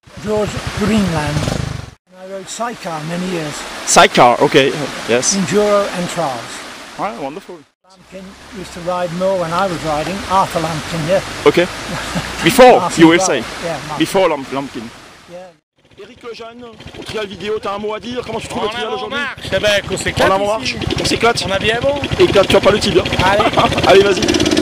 George Greenland. I rode sidecar many years. Sidecar, okay, yes. Enduro and trials. Ah, wonderful. Lampkin used to ride more when I was riding. Arthur Lampkin, yeah. Okay. Before, Arthur you will Lampkin, say. yeah, Martin. Before Lampkin. Yeah. Éric Lejeune, au trial vidéo, t'as un mot à dire? Comment tu trouves le trial aujourd'hui? Eh ben, qu'on s'éclate. En avant-marche, on s'éclate. On a bien bon. Et tu as pas le titre. Allez. Allez, vas-y.